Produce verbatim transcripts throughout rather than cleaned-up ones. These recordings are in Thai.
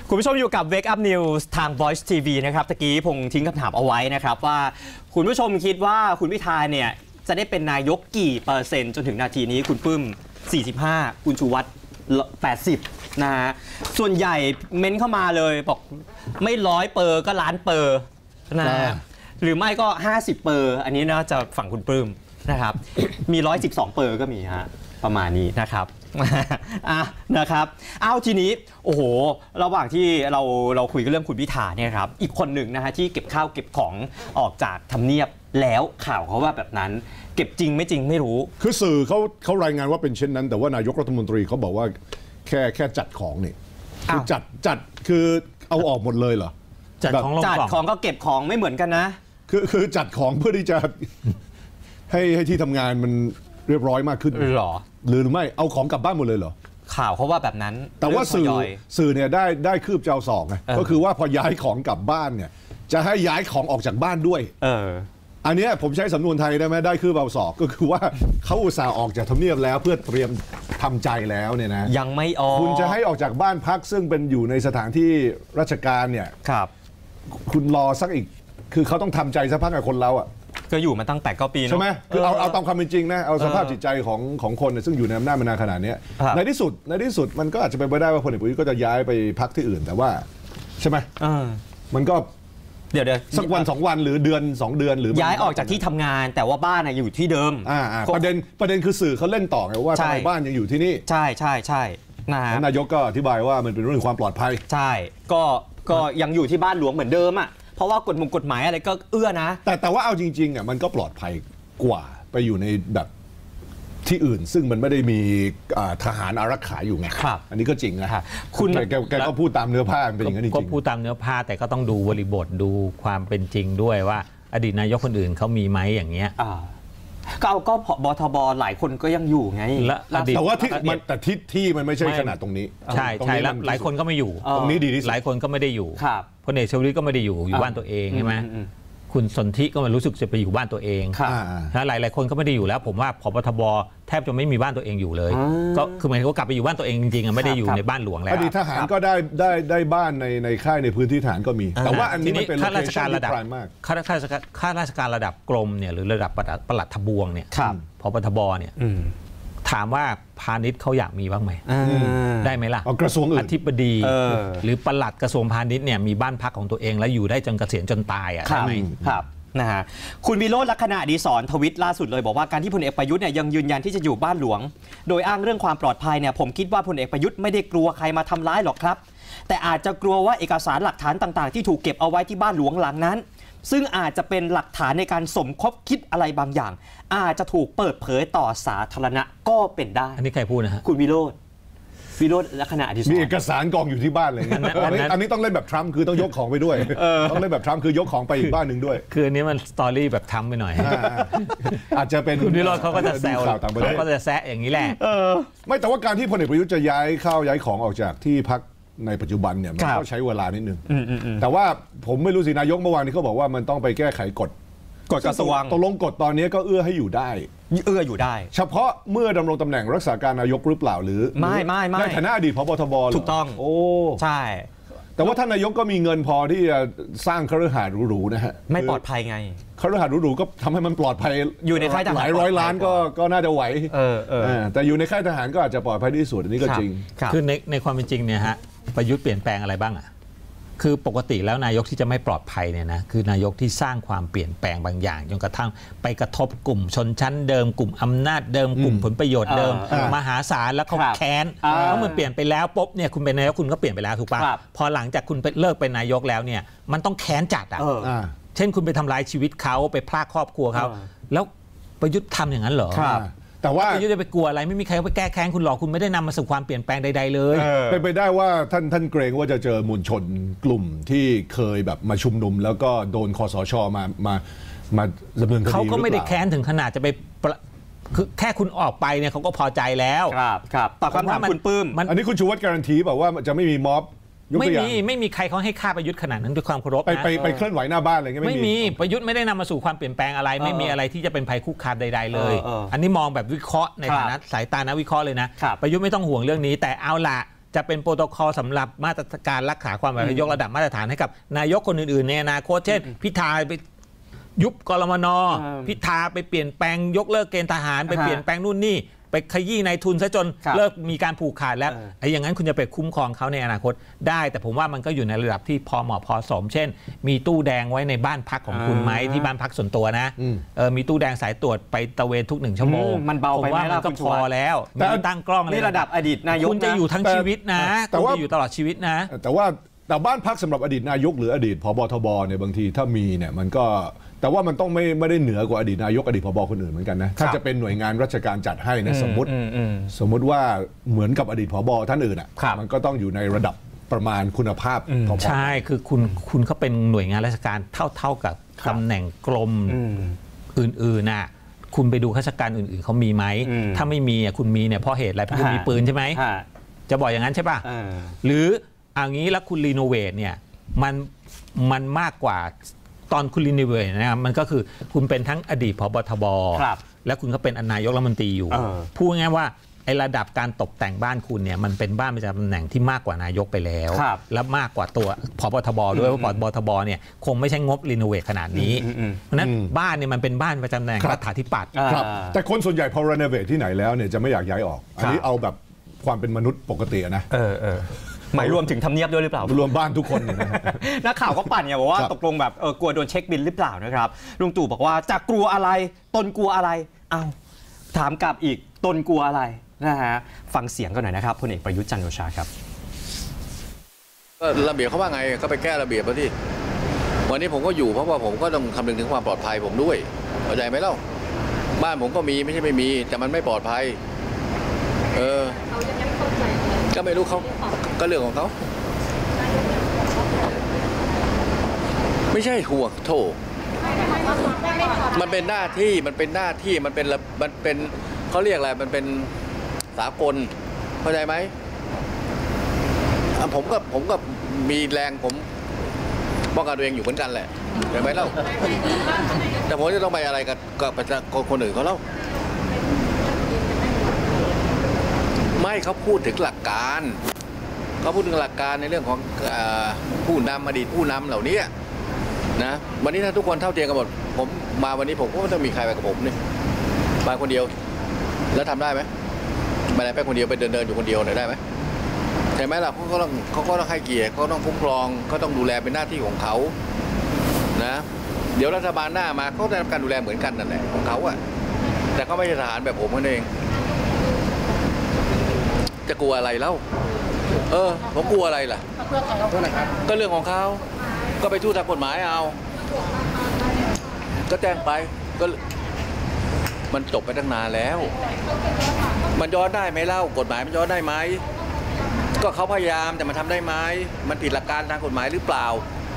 คุณผู้ชมอยู่กับ Wake Up News ทาง Voice ที วี นะครับตะกี้พงทิ้งคำถามเอาไว้นะครับว่าคุณผู้ชมคิดว่าคุณพิธาเนี่ยจะได้เป็นนายกกี่เปอร์เซ็นต์จนถึงนาทีนี้คุณปื้มสี่สิบห้าคุณชูวัฒน์แปดสิบนะฮะส่วนใหญ่เม้นเข้ามาเลยบอกไม่ร้อยเปอร์ก็ล้านเปอร์นะหรือไม่ก็ห้าสิบเปอร์อันนี้นะจะฝั่งคุณปื้มนะครับมีหนึ่งร้อยสิบสองเปอร์ก็มีฮะประมาณนี้นะครับอ่ะนะครับเอาทีนี้โอ้โหระหว่างที่เราเราคุยกันเรื่องคุณพิธาเนี่ยครับอีกคนหนึ่งนะฮะที่เก็บข้าวเก็บของออกจากทำเนียบแล้วข่าวเขาว่าแบบนั้นเก็บจริงไม่จริงไม่รู้คือสื่อเขาเขารายงานว่าเป็นเช่นนั้นแต่ว่านายกรัฐมนตรีเขาบอกว่าแค่แค่จัดของนี่คือจัดจัดคือเอาออกหมดเลยเหรอจัดของจัดของก็เก็บของไม่เหมือนกันนะคือคือจัดของเพื่อที่จะให้ให้ที่ทำงานมันเรียบร้อยมากขึ้นหรอหรือไม่เอาของกลับบ้านหมดเลยเหรอข่าวเขาว่าแบบนั้นแต่ว่าสื่อสื่อเนี่ยได้ได้คืบเจ้าสองไงก็คือว่าพอย้ายของกลับบ้านเนี่ยจะให้ย้ายของออกจากบ้านด้วยเอออันนี้ผมใช้สำนวนไทยได้ไหมได้คืบเจ้าสองก็คือว่าเขาอุตส่าห์ออกจากทำเนียบแล้วเพื่อเตรียมทำใจแล้วเนี่ยนะยังไม่ออกคุณจะให้ออกจากบ้านพักซึ่งเป็นอยู่ในสถานที่ราชการเนี่ยครับคุณรอสักอีกคือเขาต้องทำใจสักพักกับคนเราอ่ะก็อยู่มาตั้งแต่เก้าปีใช่ไหมคือเอาเอาตามความเป็นจริงนะเอาสภาพจิตใจของของคนซึ่งอยู่ในอำนาจมานานขนาดนี้ในที่สุดในที่สุดมันก็อาจจะเป็นไปได้ว่าพลเอกประยุทธ์ก็จะย้ายไปพักที่อื่นแต่ว่าใช่ไหมมันก็เดี๋ยวเดี๋ยวสักวันสองวันหรือเดือนสองเดือนหรือย้ายออกจากที่ทำงานแต่ว่าบ้านอยู่ที่เดิมประเด็นประเด็นคือสื่อเขาเล่นต่อไงว่าทำไมบ้านยังอยู่ที่นี่ใช่ใช่ใช่นะฮะนายกก็อธิบายว่ามันเป็นเรื่องความปลอดภัยใช่ก็ก็ยังอยู่ที่บ้านหลวงเหมือนเดิมอ่ะเพราะว่ากฎมงกฎหมายอะไรก็เอื้อนะแต่แต่ว่าเอาจริงๆอ่ะมันก็ปลอดภัยกว่าไปอยู่ในแบบที่อื่นซึ่งมันไม่ได้มีทหารอารักขาอยู่ไงอันนี้ก็จริงนะคุณแกแกก็พูดตามเนื้อผ้าเป็นอย่างนั้นจริงก็พูดตามเนื้อผ้าแต่ก็ต้องดูบริบทดูความเป็นจริงด้วยว่าอดีตนายกคนอื่นเขามีไหมอย่างเงี้ยก็เอาก็บทบหลายคนก็ยังอยู่ไงแต่ว่าที่มันแต่ที่ที่มันไม่ใช่ขนาดตรงนี้ใช่ใช่แล้วหลายคนก็ไม่อยู่ตรงนี้ดีที่สุดหลายคนก็ไม่ได้อยู่พลเอกชวลิตก็ไม่ได้อยู่อยู่บ้านตัวเองใช่ไหมคุณสนธิก็มารู้สึกจะไปอยู่บ้านตัวเองนะหลายหลายคนก็ไม่ได้อยู่แล้วผมว่าผบทบแทบจะไม่มีบ้านตัวเองอยู่เลยก็คือหมายถึงว่ากลับไปอยู่บ้านตัวเองจริงๆไม่ได้อยู่ในบ้านหลวงแล้วอดีตทหารก็ได้ได้ได้บ้านในในค่ายในพื้นที่ทหารก็มีแต่ว่าอันนี้มันเป็นข้าราชการระดับข้าราชการข้าราชการระดับกรมเนี่ยหรือระดับปลัดทบวงเนี่ยผบทบเนี่ยถามว่าพาณิชย์เขาอยากมีบ้างไหมได้ไหมล่ะกระทรวงอื่นอธิบดีหรือปลัดกระทรวงพาณิชย์เนี่ยมีบ้านพักของตัวเองแล้วอยู่ได้จนเกษียณจนตายอ่ะได้ไหมครับนะฮะคุณวิโรจน์ลักษณะอดีศรทวิตล่าสุดเลยบอกว่าการที่พลเอกประยุทธ์เนี่ยยังยืนยันที่จะอยู่บ้านหลวงโดยอ้างเรื่องความปลอดภัยเนี่ยผมคิดว่าพลเอกประยุทธ์ไม่ได้กลัวใครมาทำร้ายหรอกครับแต่อาจจะกลัวว่าเอกสารหลักฐานต่างๆที่ถูกเก็บเอาไว้ที่บ้านหลวงหลังนั้นซึ่งอาจจะเป็นหลักฐานในการสมคบคิดอะไรบางอย่างอาจจะถูกเปิดเผยต่อสาธารณะก็เป็นได้อันนี้ใครพูดนะฮะคุณวิโรจน์วิโรจน์ลักษณะอดีศรมีเอกสารกองอยู่ที่บ้านเลยอันนี้อันนี้ต้องเล่นแบบทรัมป์คือต้องยกของไปด้วยต้องเล่นแบบทรัมป์คือยกของไปอีกบ้านหนึ่งด้วยคืออันนี้มันสตอรี่แบบทรัมป์ไปหน่อยอาจจะเป็นคุณวิโรจน์เขาก็จะแซวเขาก็จะแซะอย่างนี้แหละไม่แต่ว่าการที่พลเอกประยุทธ์จะย้ายข้าวย้ายของออกจากที่พักในปัจจุบันเนี่ยมันก็ใช้เวลานิดนึงแต่ว่าผมไม่รู้สินายกเมื่อวานนี้เขาบอกว่ามันต้องไปแก้ไขกฎกฎกระทรวงตกลงกฎตอนนี้ก็เอื้อให้อยู่ได้เอื้ออยู่ได้เฉพาะเมื่อดำรงตำแหน่งรักษาการนายกหรือเปล่าหรือไม่ไม่ไม่ในฐานะอดีตผบทบถูกต้องโอ้ใช่แต่ว่าท่านนายกก็มีเงินพอที่จะสร้างคฤหาสน์หรูๆนะฮะไม่ปลอดภัยไงคฤหาสน์หรูๆก็ทำให้มันปลอดภัยอยู่ในค่ายทหารหลายร้อยล้านก็ก็น่าจะไหวเออเออแต่อยู่ในค่ายทหารก็อาจจะปลอดภัยที่สุดอันนี้ก็จริงคือในในความเป็นจริงเนี่ยฮะประยุทธ์เปลี่ยนแปลงอะไรบ้างอ่ะคือปกติแล้วนายกที่จะไม่ปลอดภัยเนี่ยนะคือนายกที่สร้างความเปลี่ยนแปลงบางอย่างจนกระทั่งไปกระทบกลุ่มชนชั้นเดิมกลุ่มอำนาจเดิมกลุ่มผลประโยชน์เดิมมหาศาลแล้วเขาแค้นเพราะมันเปลี่ยนไปแล้วปุ๊บเนี่ยคุณเป็นนายกคุณก็เปลี่ยนไปแล้วถูกป่ะพอหลังจากคุณเลิกเป็นนายกแล้วเนี่ยมันต้องแค้นจัดอ่ะเช่นคุณไปทำลายชีวิตเขาไปพรากครอบครัวเขาแล้วประยุทธ์ทำอย่างนั้นเหรอแต่ว่าประยุทธ์จะไปกลัวอะไรไม่มีใครไปแก้แค้นคุณหรอกคุณไม่ได้นำมาสู่ความเปลี่ยนแปลงใดๆเลยเป็นไปได้ว่าท่านท่านเกรงว่าจะเจอมวลชนกลุ่มที่เคยแบบมาชุมนุมแล้วก็โดนคสชมามามาดำเนินคดีเขาก็ไม่ได้แค้นถึงขนาดจะไปคือแค่คุณออกไปเนี่ยเขาก็พอใจแล้วครับครับตอบคำถามคุณปื้มอันนี้คุณชูวัฒน์การันตีบอกว่าจะไม่มีม็อบไม่มีไม่มีใครเขาให้ค่าประยุทธ์ขนาดนั้นด้วยความเคารพนะไปไปเคลื่อนไหวหน้าบ้านอะไรเงี้ยไม่มีประยุทธ์ไม่ได้นำมาสู่ความเปลี่ยนแปลงอะไรไม่มีอะไรที่จะเป็นภัยคุกคามใดๆเลยอันนี้มองแบบวิเคราะห์ในฐานะสายตานักวิเคราะห์เลยนะประยุทธ์ไม่ต้องห่วงเรื่องนี้แต่เอาละจะเป็นโปรโตคอลสำหรับมาตรการรักษาความปลอดภัยยกระดับมาตรฐานให้กับนายกคนอื่นๆในอนาคตเช่นพิธาไปยุบกรมน.พิธาไปเปลี่ยนแปลงยกเลิกเกณฑ์ทหารไปเปลี่ยนแปลงนู่นนี่ไปขยี้นายทุนซะจนเลิกมีการผูกขาดแล้วไอ้อย่างนั้นคุณจะไปคุ้มครองเขาในอนาคตได้แต่ผมว่ามันก็อยู่ในระดับที่พอเหมาะพอสมเช่นมีตู้แดงไว้ในบ้านพักของคุณไหมที่บ้านพักส่วนตัวนะเออมีตู้แดงสายตรวจไปตะเวนทุกหนึ่งชั่วโมงมันเบาไปไหมล่ะก็พอแล้วมีตั้งกล้องนี่ระดับอดีตนายกคุณจะอยู่ทั้งชีวิตนะแต่ว่าอยู่ตลอดชีวิตนะแต่ว่าแต่บ้านพักสำหรับอดีตนายกหรืออดีตผบทบเนี่ยบางทีถ้ามีเนี่ยมันก็แต่ว่ามันต้องไม่ไม่ได้เหนือกว่าอดีตนายกอดีตผบคนอื่นเหมือนกันนะถ้าจะเป็นหน่วยงานราชการจัดให้เนี่ยสมมติสมมติว่าเหมือนกับอดีตผบท่านอื่นอ่ะมันก็ต้องอยู่ในระดับประมาณคุณภาพใช่คือคุณคุณเขาเป็นหน่วยงานราชการเท่าเท่ากับตำแหน่งกรมอื่นๆน่ะคุณไปดูข้าราชการอื่นๆเขามีไหมถ้าไม่มีคุณมีเนี่ยเพราะเหตุอะไรเพราะคุณมีปืนใช่ไหมจะบอกอย่างนั้นใช่ป่ะหรืออย่างนี้แล้วคุณรีโนเวทเนี่ยมันมันมากกว่าตอนคุณรีโนเวทนะครับมันก็คือคุณเป็นทั้งอดีตผบทบและคุณก็เป็นนายกรัฐมนตรีอยู่พูดง่ายว่าไอ้ระดับการตกแต่งบ้านคุณเนี่ยมันเป็นบ้านประจำตำแหน่งที่มากกว่านายกไปแล้วและมากกว่าตัวผบทบด้วยเพราะผบทบเนี่ยคงไม่ใช่งบรีโนเวทขนาดนี้เพราะนั้นบ้านเนี่ยมันเป็นบ้านประจำตำแหน่งรัฐาธิปัตย์แต่คนส่วนใหญ่พอรีโนเวทที่ไหนแล้วเนี่ยจะไม่อยากย้ายออกอันนี้เอาแบบความเป็นมนุษย์ปกตินะหมายรวมถึงทำเนียบด้วยหรือเปล่ารวมบ้านทุกคนนักข่าวก็ปั่นไงบอกว่าตกลงแบบเออกลัวโดนเช็คบินหรือเปล่านะครับลุงตู่บอกว่าจะกลัวอะไรตนกลัวอะไรเอ้าถามกลับอีกตนกลัวอะไรนะฮะฟังเสียงกันหน่อยนะครับพลเอกประยุทธ์จันทร์โอชาครับก็ระเบียบเขาว่าไงก็ไปแก้ระเบียบมาที่วันนี้ผมก็อยู่เพราะว่าผมก็ต้องคำนึงถึงความปลอดภัยผมด้วยเข้าใจไหมเล่าบ้านผมก็มีไม่ใช่ไม่มีแต่มันไม่ปลอดภัยเออก็ไม่รู้เขาก็เรื่องของเขาไม่ใช่ห่วงโถมันเป็นหน้าที่มันเป็นหน้าที่มันเป็นมันเป็นเขาเรียกอะไรมันเป็นสากลเข้าใจไหมผมก็ผมก็มีแรงผมป้องกันตัวเองอยู่เหมือนกันแหละเห็นไหมเล่าแต่ผมจะต้องไปอะไรกับกับประชาชนคนอื่นเขาเล่าไม่เขาพูดถึงหลักการเขาพูดถึงหลักการในเรื่องของผู้นำอดีตผู้นำเหล่านี้นะวันนี้ถ้าทุกคนเท่าเทียมกันหมดผมมาวันนี้ผมก็ไม่ต้องมีใครไปกับผมนี่ไปคนเดียวแล้วทำได้ไหมไปไหนไปคนเดียวไปเดินเดินอยู่คนเดียวได้ไหมใช่ไหมล่ะเขาก็ต้องเขาก็ต้องให้เกียรติเขาต้องคุ้มครองเขาต้องดูแลเป็นหน้าที่ของเขานะเดี๋ยวรัฐบาลหน้ามาเขาได้รับการดูแลเหมือนกันนั่นแหละของเขาอะแต่เขาไม่ใช่ทหารแบบผมนั่นเองจะกลัวอะไรเล่าเออผมกลัวอะไรล่ะก็เรื่องของเขาก็ไปทูตทางกฎหมายเอาก็แจ้งไปก็มันจบไปตั้งนานแล้วมันย้อนได้ไหมเล่ากฎหมายมันย้อนได้ไหมก็เขาพยายามแต่มันทำได้ไหมมันผิดหลักการทางกฎหมายหรือเปล่า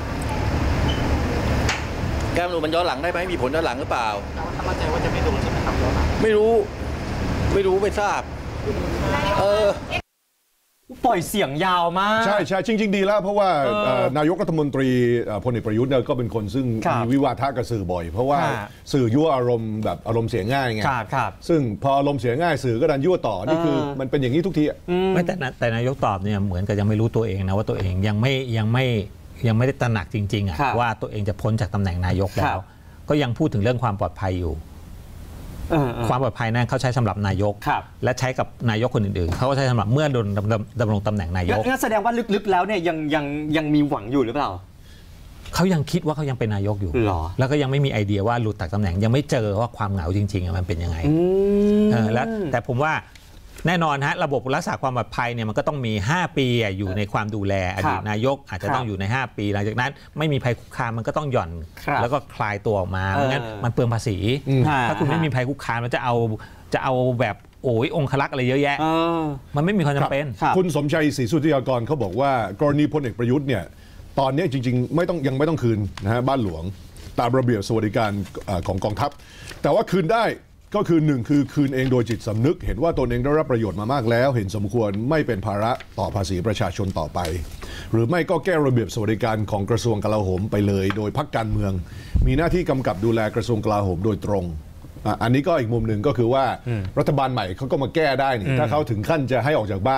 แก้มนูมันย้อนหลังได้ไหมมีผลย้อนหลังหรือเปล่าถ้ามั่นใจว่าจะไม่โดนใช่ไหมครับไม่รู้ไม่รู้ไม่ทราบเออปล่อยเสียงยาวมากใช่ใช่จริงๆดีแล้วเพราะว่านายกรัฐมนตรีพลเอกประยุทธ์เนี่ยก็เป็นคนซึ่งมีวิวาทะกับสื่อบ่อยเพราะว่าสื่อยั่วอารมณ์แบบอารมณ์เสียง่ายไงซึ่งพออารมณ์เสียง่ายสื่อก็ดันยั่วต่อนี่คือมันเป็นอย่างนี้ทุกทีไม่แต่แต่นายกตอบเนี่ยเหมือนกับยังไม่รู้ตัวเองนะว่าตัวเองยังไม่ยังไม่ยังไม่ได้ตระหนักจริงๆอ่ะว่าตัวเองจะพ้นจากตำแหน่งนายกแล้วก็ยังพูดถึงเรื่องความปลอดภัยอยู่ความปลอดภัยนั้นเขาใช้สำหรับนายกและใช้กับนายกคนอื่นๆเขาก็ใช้สำหรับเมื่อโดนดำรงตำแหน่งนายกงั้นแสดงว่าลึกๆแล้วเนี่ยยังยังยังมีหวังอยู่หรือเปล่าเขายังคิดว่าเขายังเป็นนายกอยู่แล้วก็ยังไม่มีไอเดียว่าหลุดจากตำแหน่งยังไม่เจอว่าความเหงาจริงๆมันเป็นยังไงแล้วแต่ผมว่าแน่นอนฮะระบบรักษาความปลอดภัยเนี่ยมันก็ต้องมีห้าปีอยู่ในความดูแลอดีตนายกอาจจะต้องอยู่ในห้าปีหลังจากนั้นไม่มีภัยคุกคามมันก็ต้องหย่อนแล้วก็คลายตัวออกมาไม่งั้นมันเปลืองภาษีถ้าคุณไม่มีภัยคุกคามมันจะเอาจะเอาแบบโอ้ยองคลักษ์อะไรเยอะแยะมันไม่มีความจำเป็นคุณสมชัยศรีสุทธิยากรเขาบอกว่ากรณีพลเอกประยุทธ์เนี่ยตอนนี้จริงๆไม่ต้องยังไม่ต้องคืนนะฮะบ้านหลวงตามระเบียบสวัสดิการของกองทัพแต่ว่าคืนได้ก็คือหนึ่งคือคืนเองโดยจิตสำนึกเห็นว่าตนเองได้รับประโยชน์มามากแล้วเห็นสมควรไม่เป็นภาระต่อภาษีประชาชนต่อไปหรือไม่ก็แก้ระเบียบสวัสดิการของกระทรวงกลาโหมไปเลยโดยพรรคการเมืองมีหน้าที่กำกับดูแลกระทรวงกลาโหมโดยตรงอันนี้ก็อีกมุมหนึ่งก็คือว่ารัฐบาลใหม่เขาก็มาแก้ได้นี่ถ้าเขาถึงขั้นจะให้ออกจากบ้านเนี่ย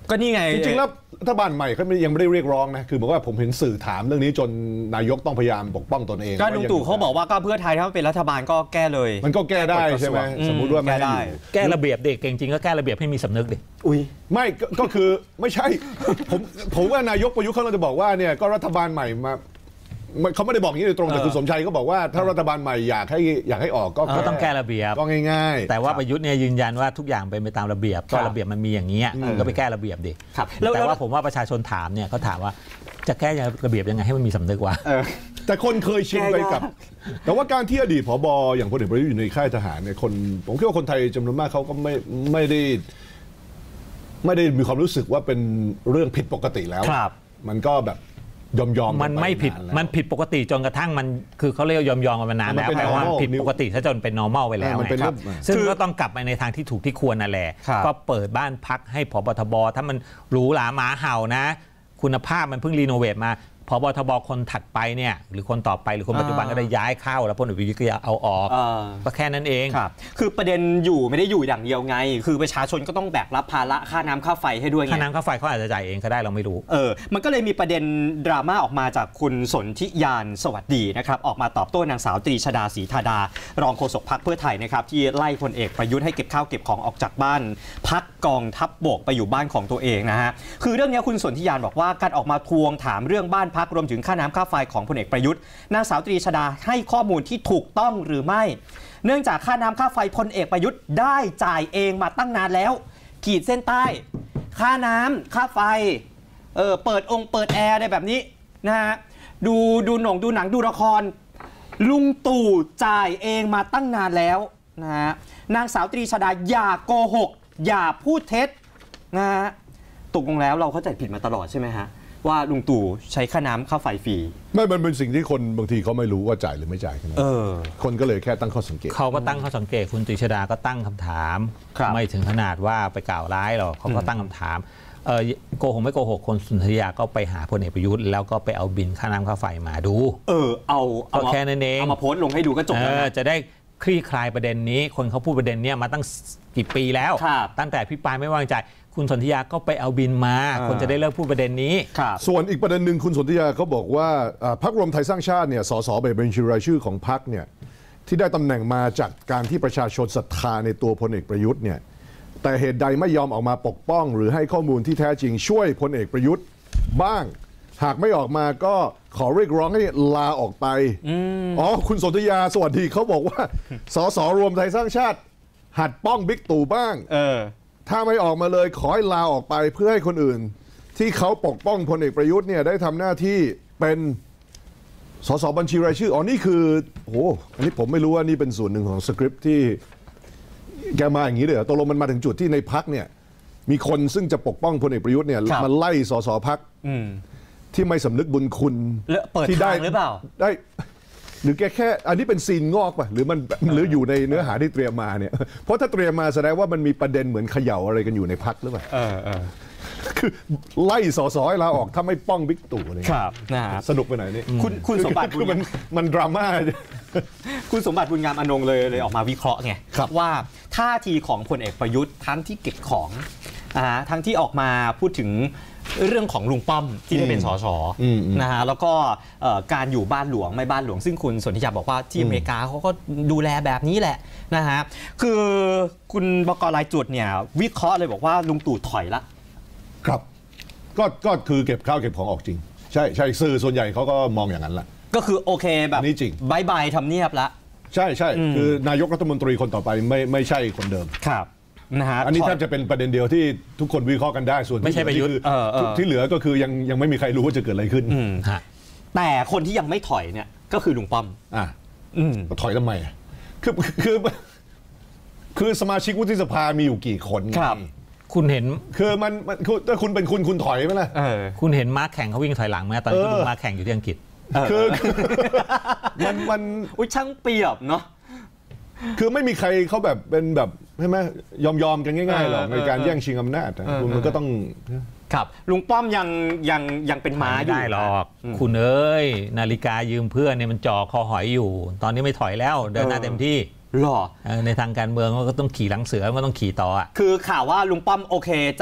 ก็นี่ไงจริงๆแล้วรัฐบาลใหม่เขายังไม่ได้เรียกร้องนะคือบอกว่าผมเห็นสื่อถามเรื่องนี้จนนายกต้องพยายามปกป้องตนเองก็ลุงตู่เขาบอกว่าก็เพื่อไทยถ้าเป็นรัฐบาลก็แก้เลยมันก็แก้ได้ใช่ไหมสมมุติว่าไม่ได้แก้ระเบียบเด็กจริงๆก็แก้ระเบียบให้มีสำนึกดิอุ้ยไม่ก็คือไม่ใช่ผมผมว่านายกประยุทธ์เขาจะบอกว่าเนี่ยก็รัฐบาลใหม่มาเขาไม่ได้บอกอย่างนี้โดยตรงแต่คุณสมชัยก็บอกว่าถ้ารัฐบาลใหม่อยากให้อยากให้ออกก็ต้องแก้ระเบียบก็ง่ายๆแต่ว่าประยุทธ์เนี่ยยืนยันว่าทุกอย่างเป็นไปตามระเบียบก็ระเบียบมันมีอย่างนี้ก็ไปแก้ระเบียบดิแต่ว่าผมว่าประชาชนถามเนี่ยเขาถามว่าจะแก้ระเบียบยังไงให้มันมีสำนึกวะแต่คนเคยชินไปกับแต่ว่าการที่อดีตผบอย่างพลเอกประยุทธ์อยู่ในค่ายทหารเนี่ยคนผมคิดว่าคนไทยจำนวนมากเขาก็ไม่ไม่ได้ไม่ได้มีความรู้สึกว่าเป็นเรื่องผิดปกติแล้วมันก็แบบยอมยอมมันไม่ผิดมันผิดปกติจนกระทั่งมันคือเขาเรียกยอมยอมมานานแล้วแต่ว่าผิดปกติซะจนเป็น normal ไปแล้วไงครับซึ่งก็ต้องกลับไปในทางที่ถูกที่ควรนั่นแหละก็เปิดบ้านพักให้ผบทบถ้ามันหรูหราหมาเห่านะคุณภาพมันเพิ่งรีโนเวทมาผบทบคนถัดไปเนี่ยหรือคนต่อไปหรือคนปัจจุบันก็ได้ย้ายเข้าแล้วพลเอกประยุทธ์ก็เอาออกก็แค่นั้นเองครับคือประเด็นอยู่ไม่ได้อยู่อย่างเดียวไงคือประชาชนก็ต้องแบกรับภาระค่าน้ำค่าไฟให้ด้วยไงค่าน้ำค่าไฟเขาอาจจะจ่ายเองก็ได้เราไม่รู้เออมันก็เลยมีประเด็นดราม่าออกมาจากคุณสนธิยานสวัสดีนะครับออกมาตอบโต้นางสาวตรีชฎาศรีธาดารองโฆษกพรรคเพื่อไทยนะครับที่ไล่พลเอกประยุทธ์ให้เก็บข้าวเก็บของออกจากบ้านพักกองทัพบกไปอยู่บ้านของตัวเองนะฮะคือเรื่องนี้คุณสนธิยานบอกว่าการออกมาทวงถามเรื่องบ้านพักรวมถึงค่าน้ำค่าไฟของพลเอกประยุทธ์นางสาวตรีชฎาให้ข้อมูลที่ถูกต้องหรือไม่เนื่องจากค่าน้ำค่าไฟพลเอกประยุทธ์ได้จ่ายเองมาตั้งนานแล้วขีดเส้นใต้ค่าน้ำค่าไฟเออเปิดองค์เปิดแอร์อะไรแบบนี้นะฮะดูดูหนังดูหนังดูละครลุงตู่จ่ายเองมาตั้งนานแล้วนะฮะนางสาวตรีชฎาอย่าโกหกอย่าพูดเท็จนะฮะตกลงแล้วเราเข้าใจผิดมาตลอดใช่ไหมฮะว่าลุงตู่ใช้ค่าน้ำค่าไฟฟรีไม่มันเป็นสิ่งที่คนบางทีเขาไม่รู้ว่าจ่ายหรือไม่จ่ายเออคนก็เลยแค่ตั้งข้อสังเกตเขาก็ตั้งข้อสังเกตคุณตรีชฎาก็ตั้งคำถามไม่ถึงขนาดว่าไปกล่าวร้ายหรอกเขาก็ตั้งคำถามเออโกหกไม่โกหกคนสุนทรียาก็ไปหาพลเอกประยุทธ์แล้วก็ไปเอาบินค่าน้ำค่าไฟมาดูเออเอาเอาแค่นั้นเองเอามาโพสต์ลงให้ดูก็จบแล้วจะได้คลี่คลายประเด็นนี้คนเขาพูดประเด็นนี้มาตั้งกี่ปีแล้วตั้งแต่พิปรายไม่วางใจคุณสนธิยาก็ไปเอาบินมาคนจะได้เลิกพูดประเด็นนี้ส่วนอีกประเด็นหนึ่งคุณสนธิยาเขาบอกว่าพรรครวมไทยสร้างชาติเนี่ยสสแบบบัญชีรายชื่อของพรรคเนี่ยที่ได้ตำแหน่งมาจากการที่ประชาชนศรัทธาในตัวพลเอกประยุทธ์เนี่ยแต่เหตุใดไม่ยอมออกมาปกป้องหรือให้ข้อมูลที่แท้จริงช่วยพลเอกประยุทธ์บ้างหากไม่ออกมาก็ขอเรียกร้องให้ลาออกไปอ๋อคุณสนธิยาสวัสดีเขาบอกว่าสสรวมไทยสร้างชาติหัดป้องบิ๊กตู่บ้างเออถ้าไม่ออกมาเลยขอให้ลาออกไปเพื่อให้คนอื่นที่เขาปกป้องพลเอกประยุทธ์เนี่ยได้ทำหน้าที่เป็นสสบัญชีรายชื่ออ๋อนี่คือโอ้อันนี้ผมไม่รู้ว่านี่เป็นส่วนหนึ่งของสคริปต์ที่แกมาอย่างนี้เลยตกลงมันมาถึงจุดที่ในพรรคเนี่ยมีคนซึ่งจะปกป้องพลเอกประยุทธ์เนี่ยมาไล่สสพรรคที่ไม่สำนึกบุญคุณที่ได้หรือเปล่าได้หรือแกแค่อันนี้เป็นซีนงอกป่ะหรือมันหรืออยู่ในเนื้อหาที่เตรียมมาเนี่ยเพราะถ้าเตรียมมาแสดงว่ามันมีประเด็นเหมือนเขย่าอะไรกันอยู่ในพรรคหรือเปล่าเออเออคือไล่สสให้ลาออกถ้าไม่ป้องบิ๊กตู่เนี่ยครับนะฮะสนุกไปไหนนี่คุณคุณสมบัติคือมันมันดราม่าคุณสมบัติบุญงามอนงเลยเลยออกมาวิเคราะห์ไงว่าท่าทีของพลเอกประยุทธ์ทั้งที่เก็บของอ่าทั้งที่ออกมาพูดถึงเรื่องของลุงป้อมที่ได้เป็นสสนะฮะแล้วก็การอยู่บ้านหลวงไม่บ้านหลวงซึ่งคุณสนธิยาบอกว่าที่อเมริกาเขาก็ดูแลแบบนี้แหละนะฮะคือคุณบก.รายจุดเนี่ยวิเคราะห์เลยบอกว่าลุงตู่ถอยละครับก็ก็คือเก็บข้าวเก็บของออกจริงใช่ใช่สื่อส่วนใหญ่เขาก็มองอย่างนั้นแหละก็คือโอเคแบบนี้จริงบายบายทำเนียบละใช่ใช่คือนายกรัฐมนตรีคนต่อไปไม่ไม่ใช่คนเดิมครับนะฮะอันนี้แทบจะเป็นประเด็นเดียวที่ทุกคนวิเคราะห์กันได้ส่วนไม่ใช่ประยุทธ์ที่เหลือก็คือยังยังไม่มีใครรู้ว่าจะเกิดอะไรขึ้นแต่คนที่ยังไม่ถอยเนี่ยก็คือลุงป้อมอ่ะถอยทำไมคือคือคือสมาชิกวุฒิสภามีอยู่กี่คนครับคุณเห็นคือมันถ้าคุณเป็นคุณคุณถอยไหมล่ะคุณเห็นม้าแข่งเขาวิ่งถอยหลังไหมตอนที่ดูม้าแข่งอยู่ที่อังกฤษคือมันมันอุ้ยช่างเปรียบเนาะคือไม่มีใครเขาแบบเป็นแบบใช่ไหมยอมยอมกันง่ายๆหรอกในการแย่งชิงอำนาจมันก็ต้องครับลุงป้อมยังยังยังเป็นม้าอยู่ได้หรอกคุณเอ้ยนาฬิกายืมเพื่อนเนี่ยมันจ่อคอหอยอยู่ตอนนี้ไม่ถอยแล้วเดินหน้าเต็มที่หรอในทางการเมืองก็ต้องขี่หลังเสือก็ต้องขี่ต่ออ่ะคือข่าวว่าลุงป้อมโอเคจะ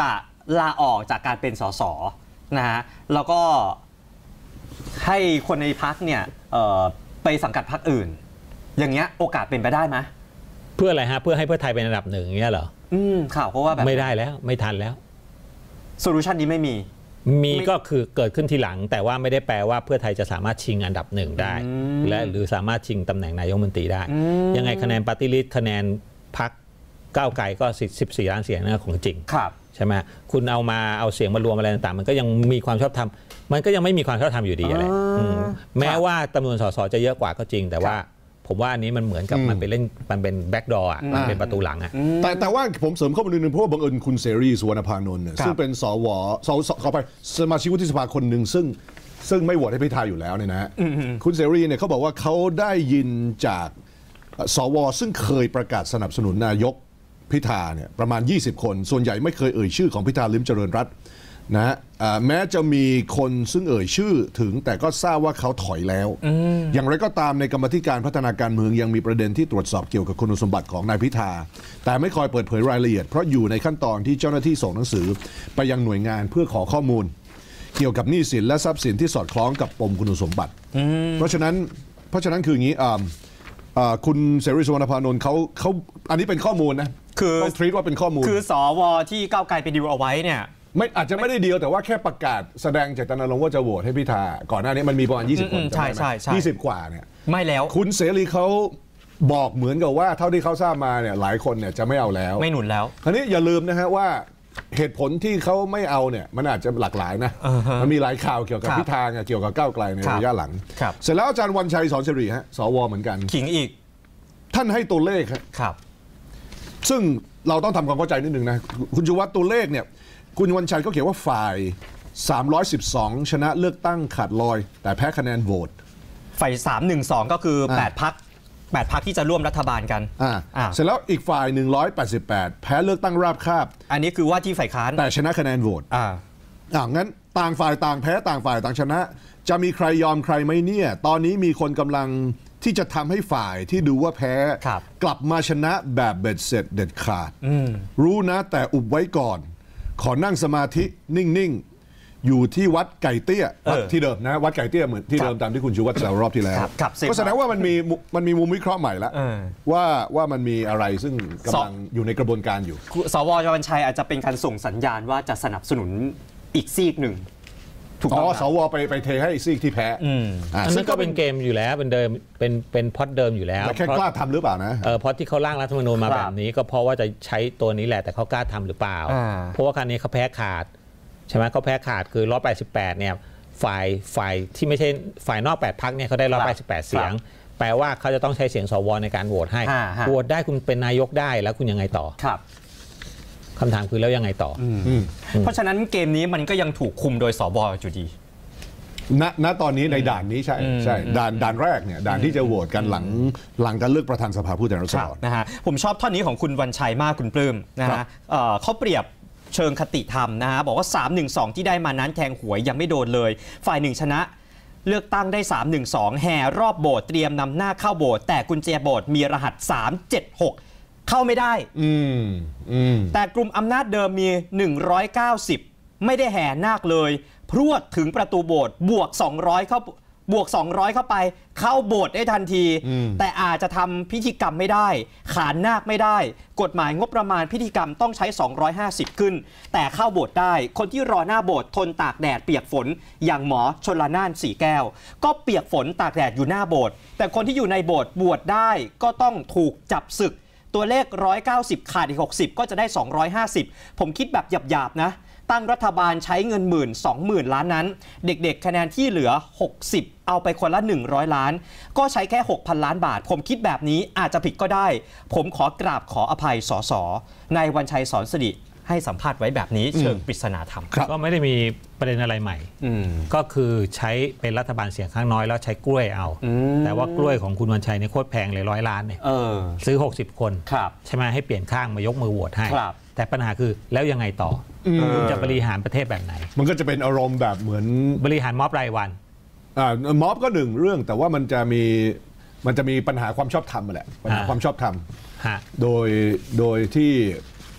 ลาออกจากการเป็นสสนะฮะแล้วก็ให้คนในพรรคเนี่ยไปสังกัดพรรคอื่นอย่างเงี้ยโอกาสเป็นไปได้ไหมเพื่ออะไรฮะเพื่อให้เพื่อไทยเป็นอันดับหนึ่งเงี้ยเหรออืมข่าวเพราะว่าแบบไม่ได้แล้วไม่ทันแล้วโซลูชันนี้ไม่มีมีก็คือเกิดขึ้นทีหลังแต่ว่าไม่ได้แปลว่าเพื่อไทยจะสามารถชิงอันดับหนึ่งได้และหรือสามารถชิงตำแหน่งนายกรัฐมนตรีได้ยังไงคะแนนปาร์ตี้ลิสต์คะแนนพรรคก้าวไกลก็สิบสี่ล้านเสียงนั่นของจริงใช่ไหมคุณเอามาเอาเสียงมารวมอะไรต่างๆมันก็ยังมีความชอบธรรมมันก็ยังไม่มีความชอบธรรมอยู่ดีอะไรแม้ว่าจำนวนสสจะเยอะกว่าก็จริงแต่ว่าผมว่าอันนี้มันเหมือนกับมันเป็นเล่นมันเป็นแบ็กดอร์อ่ะมันเป็นประตูหลังอ่ะแต่แต่ว่าผมเสริมข้อมูลนึงเพราะว่าบังเอิญคุณเสรีสุวรรณพานนท์ซึ่งเป็นสวสขอไปสมาชิกวุฒิสภาคนหนึ่งซึ่งซึ่งไม่โหวตให้พิธาอยู่แล้วเนี่ยนะคุณเสรีเนี่ยเขาบอกว่าเขาได้ยินจากสวซึ่งเคยประกาศสนับสนุนนายกพิธาเนี่ยประมาณยี่สิบคนส่วนใหญ่ไม่เคยเอ่ยชื่อของพิธาลิ้มเจริญรัตน์นะฮะแม้จะมีคนซึ่งเอ่ยชื่อถึงแต่ก็ทราบว่าเขาถอยแล้วอย่างไรก็ตามในกรรมธิการพัฒนาการเมืองยังมีประเด็นที่ตรวจสอบเกี่ยวกับคุณสมบัติของนายพิธาแต่ไม่คอยเปิดเผยรายละเอียดเพราะอยู่ในขั้นตอนที่เจ้าหน้าที่ส่งหนังสือไปยังหน่วยงานเพื่อขอข้อมูลเกี่ยวกับหนี้สินและทรัพย์สินที่สอดคล้องกับปมคุณสมบัติเพราะฉะนั้นเพราะฉะนั้นคืออย่างนี้คุณเสรีสุวรรณพานนท์เขาเขาอันนี้เป็นข้อมูลนะคือต้องทรีตว่าเป็นข้อมูลคือสวที่ก้าวไกลไปดิวเอาไว้เนี่ยไม่อาจจะไม่ได้เดียวแต่ว่าแค่ประกาศแสดงเจตนารมณ์ว่าจะโหวตให้พิธาก่อนหน้านี้มันมีประมาณยี่สิบคนใช่ใช่ใช่ยี่สิบกว่าเนี่ยไม่แล้วคุณเสรีเขาบอกเหมือนกับว่าเท่าที่เขาทราบมาเนี่ยหลายคนเนี่ยจะไม่เอาแล้วไม่หนุนแล้วคราวนี้อย่าลืมนะฮะว่าเหตุผลที่เขาไม่เอาเนี่ยมันอาจจะหลากหลายนะมันมีหลายข่าวเกี่ยวกับพิธาเกี่ยวกับก้าวไกลในระยะหลังเสร็จแล้วอาจารย์วันชัยสอนสิริฮะสวเหมือนกันขิงอีกท่านให้ตัวเลขครับซึ่งเราต้องทำความเข้าใจนิดนึงนะคุณชูวัฒน์ตัวเลขเนี่ยคุณวันชัยเขาเขียนว่าฝ่ายสามร้อยสิบสองชนะเลือกตั้งขาดลอยแต่แพ้คะแนนโหวตฝ่ายสามหนึ่งสองก็คือแปดพรรคแปดพรรคที่จะร่วมรัฐบาลกันอ่าเสร็จแล้วอีกฝ่ายหนึ่งร้อยแปดสิบแปดแพ้เลือกตั้งราบคาบอันนี้คือว่าที่ฝ่ายค้านแต่ชนะคะแนนโหวตอ่าอ่างั้นต่างฝ่ายต่างแพ้ต่างฝ่ายต่างชนะจะมีใครยอมใครไหมเนี่ยตอนนี้มีคนกำลังที่จะทำให้ฝ่ายที่ดูว่าแพ้กลับมาชนะแบบเบ็ดเสร็จเด็ดขาดรู้นะแต่อุบไว้ก่อนขอนั่งสมาธินิ่งๆอยู่ที่วัดไก่เตี้ยที่เดิมนะวัดไก่เตี้ยเหมือนที่เดิมตามที่คุณชูวัฒน์แซวรอบที่แล้วก็แสดงว่ามันมีมันมีมุมวิเคราะห์ใหม่แล้วว่าว่ามันมีอะไรซึ่งกำลังอยู่ในกระบวนการอยู่สวชวันชัยอาจจะเป็นการส่งสัญญาณว่าจะสนับสนุนอีกซีกหนึ่งอ๋อสวไปไปเทให้ซีกที่แพ้อันนั้นก็เป็นเกมอยู่แล้วเป็นเดิมเป็นเป็นพอดเดิมอยู่แล้วแค่กล้าทำหรือเปล่านะเออพอที่เขาร่างรัฐธรรมนูญมาแบบนี้ก็เพราะว่าจะใช้ตัวนี้แหละแต่เขากล้าทำหรือเปล่าเพราะว่าครั้งนี้เขาแพ้ขาดใช่ไหมเขาแพ้ขาดคือหนึ่งร้อยแปดสิบแปดเนี่ยฝ่ายฝ่ายที่ไม่ใช่ฝ่ายนอกแปดพรรคเนี่ยเขาได้หนึ่งร้อยแปดสิบแปดเสียงแปลว่าเขาจะต้องใช้เสียงสวในการโหวตให้โหวตได้คุณเป็นนายกได้แล้วคุณยังไงต่อครับคำถามคือแล้วยังไงต่อเพราะฉะนั้นเกมนี้มันก็ยังถูกคุมโดยสวอยู่ดีณณตอนนี้ในด่านนี้ใช่ใช่ด่านด่านแรกเนี่ยด่านที่จะโหวตกันหลังหลังการเลือกประธานสภาผู้แทนราษฎรนะฮะผมชอบท่อนนี้ของคุณวันชัยมากคุณปลื้มนะฮะเขาเปรียบเชิงคติธรรมนะฮะบอกว่าสามหนึ่งสองที่ได้มานั้นแทงหวยยังไม่โดนเลยฝ่ายหนึ่งชนะเลือกตั้งได้สามหนึ่งสองแห่รอบโบสถ์เตรียมนำหน้าเข้าโบสถ์แต่กุญแจโบสถ์มีรหัสสามเจ็ดหกเข้าไม่ได้แต่กลุ่มอำนาจเดิมมีหนึ่งร้อยเก้าสิบไม่ได้แห่นาคเลยพรวดถึงประตูโบสถ์บวกสองร้อยเข้าบวกสองร้อยเข้าไปเข้าโบสถ์ได้ทันทีแต่อาจจะทำพิธีกรรมไม่ได้ขานนาคไม่ได้กฎหมายงบประมาณพิธีกรรมต้องใช้สองร้อยห้าสิบขึ้นแต่เข้าโบสถ์ได้คนที่รอหน้าโบสถ์ทนตากแดดเปียกฝนอย่างหมอชลน่านสีแก้วก็เปียกฝนตากแดดอยู่หน้าโบสถ์แต่คนที่อยู่ในโบสถ์บวชได้ก็ต้องถูกจับศึกตัวเลขหนึ่งร้อยเก้าสิบขาดอีกหกสิบก็จะได้สองร้อยห้าสิบผมคิดแบบหยาบๆนะตั้งรัฐบาลใช้เงินหมื่นสองหมื่นล้านนั้นเด็กๆคะแนนที่เหลือหกสิบเอาไปคนละหนึ่งร้อยล้านก็ใช้แค่ หกพันล้านบาทผมคิดแบบนี้อาจจะผิดก็ได้ผมขอกราบขออภัยสสนายวันชัยสอนสิริให้สัมภาษณ์ไว้แบบนี้เชิงปริศนาธรรมก็ไม่ได้มีประเด็นอะไรใหม่ก็คือใช้เป็นรัฐบาลเสียงข้างน้อยแล้วใช้กล้วยเอาแต่ว่ากล้วยของคุณวันชัยเนี่ยโคตรแพงเลยร้อยล้านเนี่ยซื้อหกสิบคนใช่ไหมให้เปลี่ยนข้างมายกมือโหวตให้แต่ปัญหาคือแล้วยังไงต่อคุณจะบริหารประเทศแบบไหนมันก็จะเป็นอารมณ์แบบเหมือนบริหารม็อบรายวันอ่าม็อบก็หนึ่งเรื่องแต่ว่ามันจะมีมันจะมีปัญหาความชอบธรรมแหละปัญหาความชอบธรรมโดยโดยที่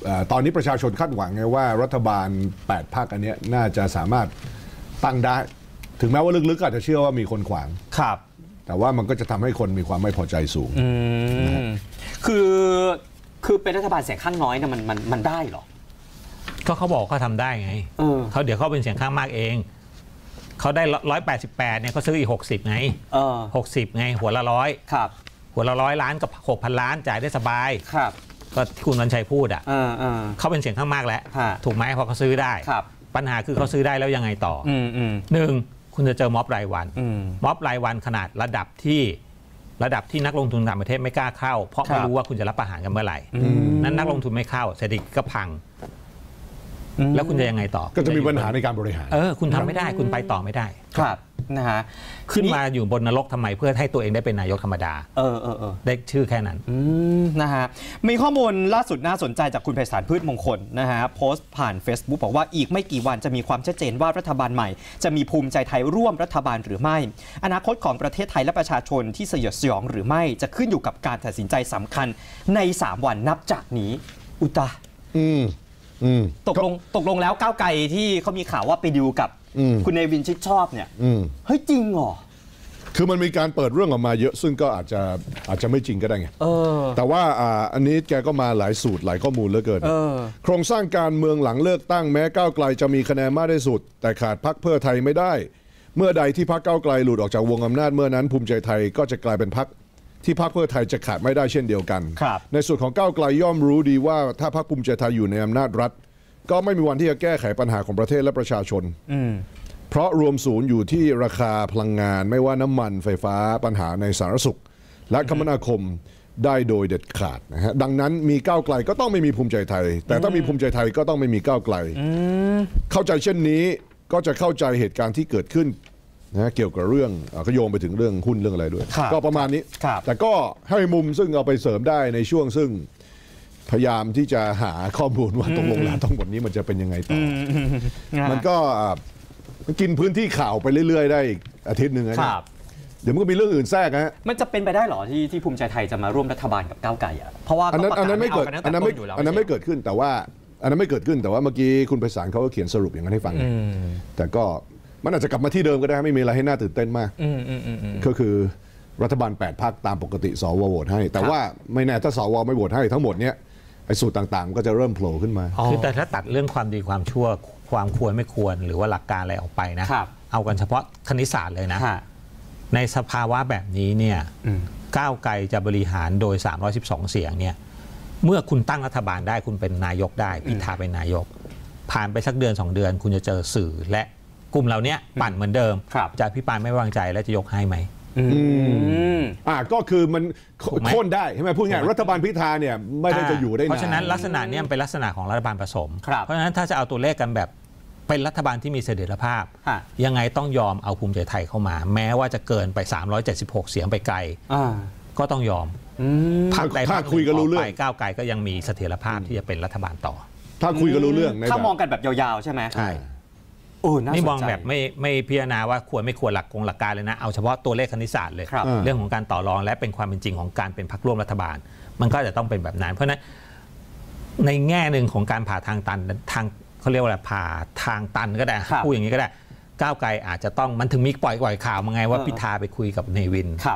ตอนนี้ประชาชนคาดหวังไงว่ารัฐบาลแปดพรรคอันนี้น่าจะสามารถตั้งได้ถึงแม้ว่าลึกๆอาจจะเชื่อว่ามีคนขวางครับแต่ว่ามันก็จะทำให้คนมีความไม่พอใจสูงคือคือเป็นรัฐบาลเสียงข้างน้อยเนี่ยมันมันมันได้หรอก็เขาบอกเขาทำได้ไงเออเขาเดี๋ยวเขาเป็นเสียงข้างมากเองเขาได้ร้อยแปดสิบแปดเนี่ยเขาซื้ออีกหกสิบไงเออหกสิบไงหัวละร้อยครับหัวละร้อยล้านกับหกพันล้านจ่ายได้สบายครับก็ที่คุณวันชัยพูดอ่ะเขาเป็นเสียงข้างมากแล้วถูกไหมพอเขาซื้อได้ปัญหาคือเขาซื้อได้แล้วยังไงต่อหนึ่งคุณจะเจอม็อบรายวันม็อบรายวันขนาดระดับที่ระดับที่นักลงทุนต่างประเทศไม่กล้าเข้าเพราะไม่รู้ว่าคุณจะรับประหารกันเมื่อไหร่นั้นนักลงทุนไม่เข้าเศรษฐกิจก็พังแล้วคุณจะยังไงต่อก็จะมีปัญหาในการบริหารเออคุณทำไม่ได้คุณไปต่อไม่ได้ครับนะฮะขึ้นมาอยู่บนนรกทำไมเพื่อให้ตัวเองได้เป็นนายกธรรมดาเออเออเออได้ชื่อแค่นั้นนะฮะมีข้อมูลล่าสุดน่าสนใจจากคุณไพศาลพืชมงคลนะฮะโพสต์ผ่าน Facebook บอกว่าอีกไม่กี่วันจะมีความชัดเจนว่ารัฐบาลใหม่จะมีภูมิใจไทยร่วมรัฐบาลหรือไม่อนาคตของประเทศไทยและประชาชนที่สยดสยองหรือไม่จะขึ้นอยู่กับการตัดสินใจสำคัญในสามวันนับจากนี้อุตะอืมตกลงตกลงแล้วก้าวไกลที่เขามีข่าวว่าไปดิวกับคุณเนวินชิดชอบเนี่ยเฮ้ยจริงเหรอคือมันมีการเปิดเรื่องออกมาเยอะซึ่งก็อาจจะอาจจะไม่จริงก็ได้ไงแต่ว่าอันนี้แกก็มาหลายสูตรหลายข้อมูลเหลือเกินโครงสร้างการเมืองหลังเลือกตั้งแม้ก้าวไกลจะมีคะแนนมากที่สุดแต่ขาดพรรคเพื่อไทยไม่ได้เมื่อใดที่พรรคก้าวไกลหลุดออกจากวงอำนาจเมื่อนั้นภูมิใจไทยก็จะกลายเป็นพรรคที่พรรคเพื่อไทยจะขาดไม่ได้เช่นเดียวกันในส่วนของก้าวไกลย่อมรู้ดีว่าถ้าพรรคภูมิใจไทยอยู่ในอำนาจรัฐก็ไม่มีวันที่จะแก้ไขปัญหาของประเทศและประชาชนเพราะรวมศูนย์อยู่ที่ราคาพลังงานไม่ว่าน้ำมันไฟฟ้าปัญหาในสาธารณสุขและคมนาคมได้โดยเด็ดขาดนะฮะดังนั้นมีก้าวไกลก็ต้องไม่มีภูมิใจไทยแต่ถ้ามีภูมิใจไทยก็ต้องไม่มีก้าวไกลเข้าใจเช่นนี้ก็จะเข้าใจเหตุการณ์ที่เกิดขึ้นนะเกี่ยวกับเรื่องก็โยงไปถึงเรื่องหุ้นเรื่องอะไรด้วยก็ประมาณนี้แต่ก็ให้มุมซึ่งเอาไปเสริมได้ในช่วงซึ่งพยายามที่จะหาข้อมูลว่าตรงลงแล้วทั้งหมดนี้มันจะเป็นยังไงต่อมันก็กินพื้นที่ข่าวไปเรื่อยๆได้อีกอาทิตย์หนึ่งนะเดี๋ยวมันก็มีเรื่องอื่นแทรกฮะมันจะเป็นไปได้หรอที่ที่ภูมิใจไทยจะมาร่วมรัฐบาลกับก้าวไกลอ่ะเพราะว่าอันนั้นอันนั้นไม่เกิดอันนั้นไม่อันนั้นไม่เกิดขึ้นแต่ว่าอันนั้นไม่เกิดขึ้นแต่ว่าเมื่อกี้คุณไพศาลเขาก็เขียนสรุปอย่างนั้นให้ฟังแต่ก็มันอาจจะกลับมาที่เดิมก็ได้ไม่มีอะไรให้น่าตื่นเต้นมากก็คือรัฐบาลแปดพรรคตามปกติสวโหวตให้แต่ว่าไม่แน่ถ้าสวไม่โหวตให้ทั้งหมดเนี้ยไอ้สูตรต่างๆก็จะเริ่มโผล่ขึ้นมาคือแต่ถ้าตัดเรื่องความดีความชั่วความควรไม่ควรหรือว่าหลักการอะไรออกไปนะเอากันเฉพาะคณิตศาสตร์เลยนะในสภาวะแบบนี้เนี่ยก้าวไกลจะบริหารโดยสามร้อยสิบสองเสียงเนี่ยเมื่อคุณตั้งรัฐบาลได้คุณเป็นนายกได้พิธาเป็นนายกผ่านไปสักเดือนสองเดือนคุณจะเจอสื่อและกลุ่มเหล่านี้ปั่นเหมือนเดิมจะพิปรายไม่ไว้วางใจและจะยกให้ไหมอ่าก็คือมันโค่นได้ใช่ไหมพูดง่ายรัฐบาลพิธาเนี่ยไม่ได้จะอยู่ได้นานเพราะฉะนั้นลักษณะนี้เป็นลักษณะของรัฐบาลผสมเพราะฉะนั้นถ้าจะเอาตัวเลขกันแบบเป็นรัฐบาลที่มีเสถียรภาพยังไงต้องยอมเอาภูมิใจไทยเข้ามาแม้ว่าจะเกินไปสามร้อยเจ็ดสิบหกเสียงไปไกลก็ต้องยอมพรรคใดพรรคคุยกันรู้เรื่องก้าวไกลก็ยังมีเสถียรภาพที่จะเป็นรัฐบาลต่อถ้าคุยกันรู้เรื่องถ้ามองกันแบบยาวๆใช่ไหมใช่นี่มองแบบไม่ไม่พิจารณาว่าควรไม่ควรหลักกงหลักการเลยนะเอาเฉพาะตัวเลขคณิตศาสตร์เลยเรื่องของการต่อรองและเป็นความเป็นจริงของการเป็นพรรคร่วมรัฐบาลมันก็จะต้องเป็นแบบนั้นเพราะฉะนั้นในแง่หนึ่งของการผ่าทางตันทางเขาเรียกว่าอะไรผ่าทางตันก็ได้พูดอย่างนี้ก็ได้ก้าวไกลอาจจะต้องมันถึงมีปล่อยปล่อยข่าวมาไงว่าพิธาไปคุยกับเนวินครับ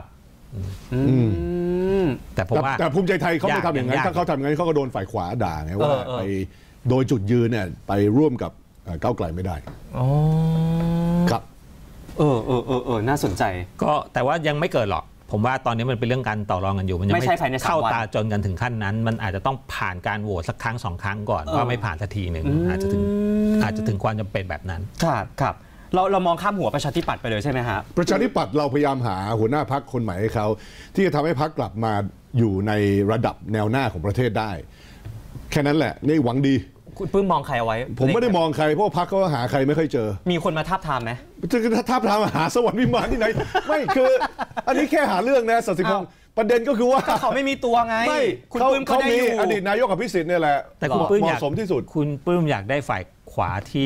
แต่ผมว่าแต่ภูมิใจไทยเขาไม่ทำอย่างนั้นถ้าเขาทำอย่างนั้นเขาก็โดนฝ่ายขวาด่าไงว่าไปโดยจุดยืนเนี่ยไปร่วมกับก้าวไกลไม่ได้ครับเออเออเออเออน่าสนใจก็แต่ว่ายังไม่เกิดหรอกผมว่าตอนนี้มันเป็นเรื่องการต่อรองกันอยู่มันยังไม่เข้าตาจนกันถึงขั้นนั้นมันอาจจะต้องผ่านการโหวตสักครั้งสองครั้งก่อนว่าไม่ผ่านสักทีหนึ่งอาจจะถึงอาจจะถึงความจำเป็นแบบนั้นครับครับเราเรามองข้ามหัวประชาธิปัตย์ไปเลยใช่ไหมฮะประชาธิปัตย์เราพยายามหาหัวหน้าพรรคคนใหม่ให้เขาที่จะทำให้พรรคกลับมาอยู่ในระดับแนวหน้าของประเทศได้แค่นั้นแหละนี่หวังดีคุณปื้มมองใครเอาไว้ผมไม่ได้มองใครเพราะพรรคเขาหาใครไม่ค่อยเจอมีคนมาทับทามไหมจะทับทามหาสวรรค์วิมานที่ไหนไม่คืออันนี้แค่หาเรื่องนะสัสิพงศ์ประเด็นก็คือว่าเขาไม่มีตัวไงไม่คุณปื้มเขามีอดีตนายกอภิสิทธิ์เนี่ยแหละแต่คุณปื้มเหมาะสมที่สุดคุณปื้มอยากได้ฝ่ายขวาที่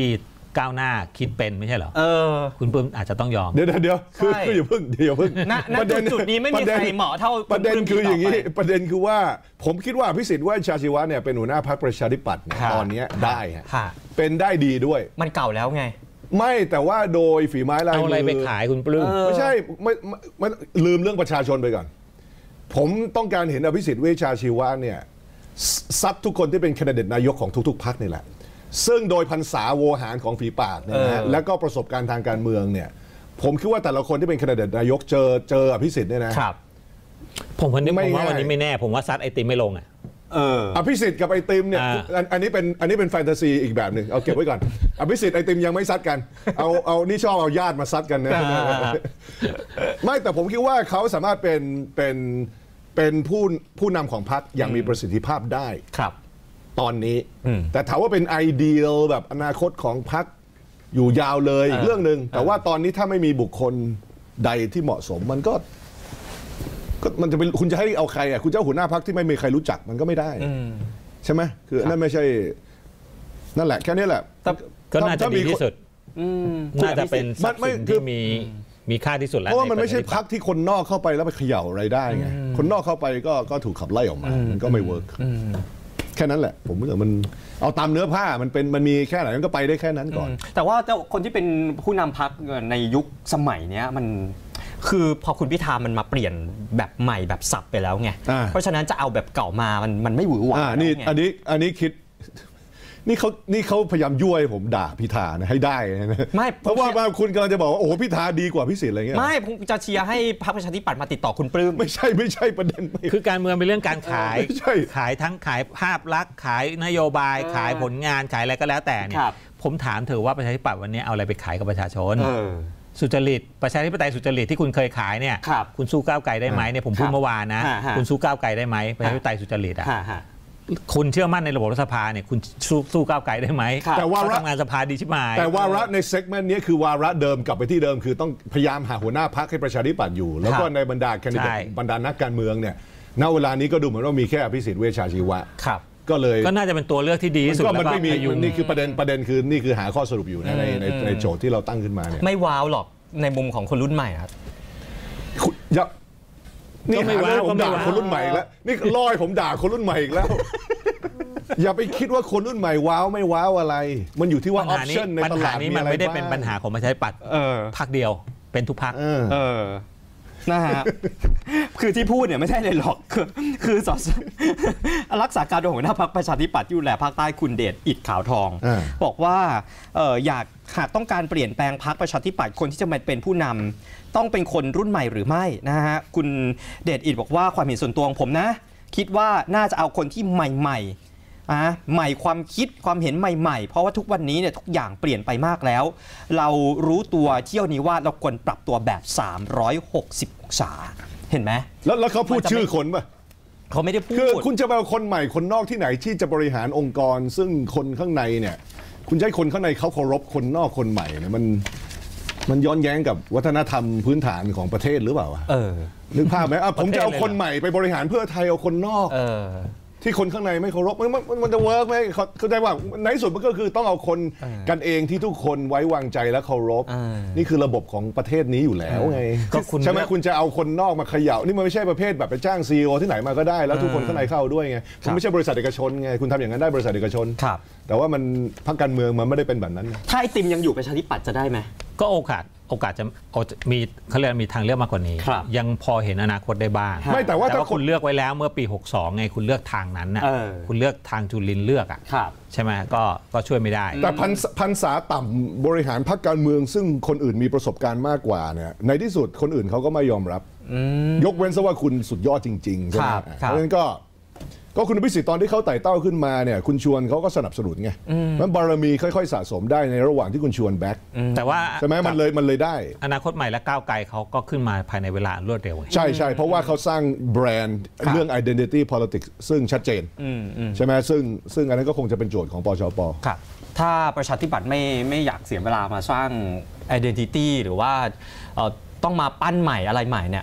ก้าวหน้าคิดเป็นไม่ใช่เหรอเออคุณปลื้มอาจจะต้องยอมเดี๋ยวเดี๋ยวคือใช่คืออย่าเพิ่งเดี๋ยวอย่าเพิ่งณณจุดจุดนี้ไม่มีใครเหมาะเท่าประเด็นคืออย่างนี้นี้ประเด็นคือว่าผมคิดว่าอภิสิทธิ์เวชชาชีวะเนี่ยเป็นหัวหน้าพรรคประชาธิปัตย์เนี่ยค่ะตอนนี้ได้ฮะค่ะเป็นได้ดีด้วยมันเก่าแล้วไงไม่แต่ว่าโดยฝีไม้ลายเอามือะไรไปขายคุณปลื้มเออไม่ใช่ไม่ไม่ไม่ลืมเรื่องประชาชนไปก่อน ผมต้องการเห็นอภิสิทธิ์เวชชาชีวะเนี่ยซัดทุกคนที่เป็นแคนดิเดตนายกของทุกๆพรรคนี่แหละซึ่งโดยพรรษาโวหารของฝีปากเนี่ยนะฮะเออแล้วก็ประสบการณ์ทางการเมืองเนี่ยผมคิดว่าแต่ละคนที่เป็นแคนดิเดตนายกเจอเจออภิสิทธิ์เนี่ยนะครับผมวันนี้ไม่ผมว่าง่ายวันนี้ไม่แน่ ผมว่าซัดไอติมไม่ลงอ่ะเอออภิสิทธิ์กับไอติมเนี่ยอ่าอันอันนี้เป็นอันนี้เป็นแฟนตาซีอีกแบบหนึ่งเอาเก็บไว้ก่อน อภิสิทธิ์ไอติมยังไม่ซัดกันเอาเอานี่ชอบเอาญาติมาซัดกันนะอ่าไม่แต่ผมคิดว่าเขาสามารถเป็นเป็นเป็นผู้ผู้นำของพรรคอย่างมีประสิทธิภาพได้ครับตอนนี้อืมแต่ถามว่าเป็นไอเดียลแบบอนาคตของพรรคอยู่ยาวเลยอีกเออเรื่องหนึ่งแต่ว่าตอนนี้ถ้าไม่มีบุคคลใดที่เหมาะสมมันก็ก็มันจะเป็นคุณจะให้เอาใครอ่ะคุณเจ้าหัวหน้าพรรคที่ไม่มีใครรู้จักมันก็ไม่ได้อืมใช่ไหมคือนั่นไม่ใช่ นั่นแหละแค่นี้แหละแต่ก็น่าจะถ้ดีมีที่สุดอืมน่าจะเป็นทรัพย์ไม่สินคือที่มีมีค่าที่สุดแล้วเพราะว่ามันในไม่ใช่ปะชาธิพรปัรตคย์ที่คนนอกเข้าไปแล้วไปเขย่าอะไรได้ไงคนนอกเข้าไปก็ก็ถูกขับไล่ออกมา มันก็ไม่เวิร์กแค่นั้นแหละ ผมรู้สึกมันเอาตามเนื้อผ้ามันเป็นมันมีแค่ไหนมันก็ไปได้แค่นั้นก่อนแต่ว่าเจ้าคนที่เป็นผู้นำพรรคในยุคสมัยเนี้ยมันคือพอคุณพิธามันมาเปลี่ยนแบบใหม่แบบสับไปแล้วไงอ่าเพราะฉะนั้นจะเอาแบบเก่ามามันมันไม่หวือหวาอ่านี่แล้วไงอันนี้อันนี้คิด นี่เขานี่เขาพยายามยั่วให้ผมด่าพิธานะให้ได้นะไม่เพราะว่าว่าคุณกำลังจะบอกว่าโอ้โหพิธาดีกว่าพิสิทธิ์อะไรเงี้ยไม่ผมจะเชียร์ให้พรรคประชาธิปัตย์มาติดต่อคุณปลื้มไม่ใช่ไม่ใช่ประเด็นไม่คือการเมืองเป็นเรื่องการขายไม่ใช่ขายทั้งขายภาพลักษณ์ขายนโยบายเออขายผลงานขายอะไรก็แล้วแต่เนี่ยครับผมถามเธอว่าประชาธิปัตย์วันนี้เอาอะไรไปขายกับประชาชนเออสุจริตประชาธิปไตยสุจริตที่คุณเคยขายเนี่ยครับคุณสู้ก้าวไกลได้ไหมเนี่ยผมพูดครับเมื่อวานนะฮะฮะคุณสู้ก้าวไกลได้ไหมประชาธิปไตยสุจริตอ่ะฮะฮะคุณเชื่อมั่นในระบบรัฐสภาเนี่ยคุณสู้สู้ก้าวไกลได้ไหมครับแต่ว่าเขาทำงานสภาดีชิบหายแต่วาระในเซกเมนต์นี้คือวาระเดิมกลับไปที่เดิมคือต้องพยายามหาหัวหน้าพรรคให้ประชาธิปัตย์อยู่ แล้วก็ในบรรดาแคนดิเดตใช่บรรดานักการเมืองเนี่ยณเวลานี้ก็ดูเหมือนว่ามีแค่อภิสิทธิ์เวชชาชีวะครับก็เลยก็น่าจะเป็นตัวเลือกที่ดีที่สุดก็แล้วมันก็ไม่มีพยุงนี่คือประเด็นประเด็นคือนี่คือหาข้อสรุปอยู่นะในในในโจทย์ที่เราตั้งขึ้นมาเนี่ยไม่ว้าวหรอกในมุมของคนรุ่นใหม่ครับคุณอย่านี่ก็ไม่หาเรื่องว้าวผมด่าก็ไม่ว้าวคนรุ่นใหม่อีกแล้วนี่ล่อยผมด่าคนรุ่นใหม่อีกแล้ว อย่าไปคิดว่าคนรุ่นใหม่ว้าวไม่ว้าวอะไร มันอยู่ที่ว่าอปัอญปหานี้ชั่นในปัญตหาลาดนี้มีมันอะไรไม่ได้บ้างเป็นปัญหาของประชาธิปัตย์เออพรรคเดียวเป็นทุกพรรคเออเออ นะฮะ คือที่พูดเนี่ยไม่ใช่เลยหรอก คือคือสส รักษาการหัวหน้าพรรคประชาธิปัตย์ที่ดูแลภาคใต้คุณเดชอิฐขาวทองอ่าบอกว่าเอ่ออยากหากต้องการเปลี่ยนแปลงพรรคประชาธิปัตย์คนที่จะมาเป็นผู้นำต้องเป็นคนรุ่นใหม่หรือไม่นะฮะคุณเดชอิฐบอกว่าความเห็นส่วนตัวของผมนะ คิดว่าน่าจะเอาคนที่ใหม่ๆอ่ะใหม่ความคิดความเห็นใหม่ๆ เพราะว่าทุกวันนี้เนี่ยทุกอย่างเปลี่ยนไปมากแล้ว เรารู้ตัวเที่ยวนี้ว่าเราควรปรับตัวแบบสามร้อยหกสิบองศาเห็นไหมแล้วแล้วเขาพูดมันจะไม่ชื่อคนป่ะเขาไม่ได้พูคือดคุณจะไปเอาคนใหม่คนนอกที่ไหนที่จะบริหารองค์กร ซึ่งคนข้างในเนี่ย คุณจะให้คนข้างในเขาเคารพคนนอกคนใหม่เนี่ยมันมันย้อนแย้งกับวัฒนธรรมพื้นฐานของประเทศหรือเปล่าวะเออนึกภาพไหมอ่ะผมจะเอาประเทศเลยเหรอคนใหม่ไปบริหารเพื่อไทยเอาคนนอกเออที่คนข้างในไม่เคารพมันมันมันจะเวิร์กไหมเขาเข้าใจว่าในที่สุดมันก็คือต้องเอาคนเออกันเองที่ทุกคนไว้วางใจและเคารพเออนี่คือระบบของประเทศนี้อยู่แล้วไงก็คุณใช่ไหมคุณจะเอาคนนอกมาเขย่านี่มันไม่ใช่ประเภทแบบไปจ้างซีอีโอที่ไหนมาก็ได้แล้วทุกคนข้างในเข้าด้วยไงคุณไม่ใช่บริษัทเอกชนไงคุณทำอย่างนั้นได้บริษัทเอกชนครับแต่ว่ามันพรรคการเมืองมันไม่ได้เป็นแบบนั้นไงถ้าไอติมยังอยู่ประชาธิปัตย์จะได้ไหมก็โอกาสโอกาสจะเอาจะมีเขาเรียกมีทางเลือกมากกว่านี้ครับยังพอเห็นอนาคตได้บ้างครับไม่แต่ว่าแต่ถ้าว่าคคุนณเลือกไว้แล้วเมื่อปีหกสองไงคุณเลือกทางนั้นน่ะเออคุณเลือกทางจุลินเลือกอ่ะครับใช่ไหมก็ก็ช่วยไม่ได้แต่พันพันษาต่ำบริหารพรรคการเมือง ซึ่งคนอื่นมีประสบการณ์มากกว่าเนี่ยในที่สุดคนอื่นเขาก็ไม่ยอมรับ ยกเว้นซะว่าคุณสุดยอดจริงๆใช่ไหมครับอ่ะครับเพราะฉะนั้นก็ก็คุณอภิสิทธิ์ตอนที่เขาไต่เต้าขึ้นมาเนี่ยคุณชวนเขาก็สนับสนุนไงมันบารมีค่อยๆสะสมได้ในระหว่างที่คุณชวนแบ็คแต่ว่าใช่ไหมมันเลยมันเลยได้อนาคตใหม่และก้าวไกลเขาก็ขึ้นมาภายในเวลารวดเร็วไงใช่ใช่เพราะว่าเขาสร้างแบรนด์ครับเรื่อง identity politics ซึ่งชัดเจนอืมอืมใช่ไหมซึ่งซึ่งอันนั้นก็คงจะเป็นโจทย์ของปชปครับ ถ้าประชาธิปัตย์ไม่ไม่อยากเสียเวลามาสร้าง identity หรือว่าเอ่อต้องมาปั้นใหม่อะไรใหม่เนี่ย